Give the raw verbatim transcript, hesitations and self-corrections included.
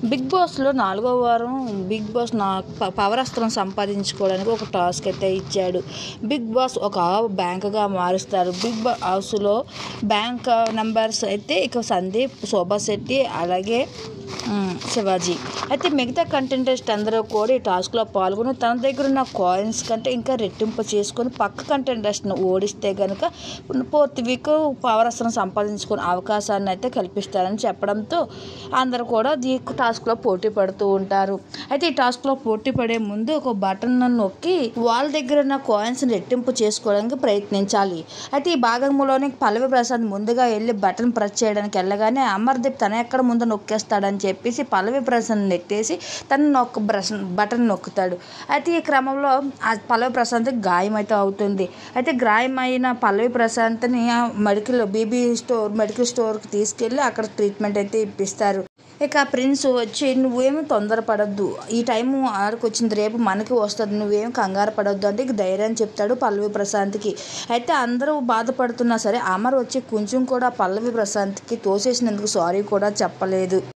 Big బాస్‌లో నాలుగో వారం బిగ్ బాస్ నా ప పవరస్త్రం సంపాదించుకోవడానికి ఒక టాస్క్ అయితే ఇచ్చాడు. బిగ్ బాస్ ఒక బ్యాంక్‌గా మారుస్తారు. బిగ్ బా హౌస్‌లో బ్యాంక్ నంబర్స్ అయితే ఇక సందీప్, శోభా శెట్టి అలాగే హ్మ్. శివాజీ. అయితే మిగతా కంటెంటెంట్స్ అందరూ కూడా ఈ టాస్క్‌లో పాల్గొని తన దగ్గర ఉన్న కాయిన్స్ కంటే ఇంకా రెట్టింపు చేసుకొని పక్క కంటెంటెంట్స్‌ని ఓడిస్తే గనుక ఫోర్త్ వీక్ పవరస్త్రం సంపాదించుకునే అవకాశాన్ని అయితే కల్పిస్తారని చెప్పడంతో అందరూ కూడా ఈ టాస్క్‌లో పోటీ పడుతూ ఉంటారు. అయితే ఈ టాస్క్‌లో పోటీ పడే ముందు ఒక బటన్ నొక్కి వాళ్ళ దగ్గర ఉన్న కాయిన్స్‌ని రెట్టింపు చేసుకోవడానికి ప్రయత్నించాలి. అయితే ఈ భాగంలోనే పల్లవి ప్రసాద్ ముందుగా వెళ్ళి బటన్ ప్రెస్ చేయడానికి వెళ్ళగానే అమర్దీప్ తన ఎక్కడ ముందు నొక్కేస్తాడని చెప్పేసి పల్లవి ప్రసాద్ నెట్టేసి తను నొక్క బ్రష్ బటన్ నొక్కుతాడు. అయితే ఈ క్రమంలో ఆ పల్లవి ప్రశాంత్కి గాయం అయితే అవుతుంది. అయితే గాయమైన పల్లవి ప్రశాంత్ని మెడికల్ బీబీ స్టోర్ మెడికల్ స్టోర్కి తీసుకెళ్ళి అక్కడ ట్రీట్మెంట్ అయితే ఇప్పిస్తారు. ఇక ప్రిన్స్ వచ్చి నువ్వేమి తొందరపడద్దు, ఈ టైము ఆడికి వచ్చింది రేపు మనకి వస్తుంది, నువ్వేం కంగారు పడొద్దు అంటే ఇక ధైర్యం చెప్తాడు పల్లవి ప్రశాంత్కి. అయితే అందరూ బాధపడుతున్నా సరే అమర్ వచ్చి కొంచెం కూడా పల్లవి ప్రశాంత్కి తోసేసినందుకు సారీ కూడా చెప్పలేదు.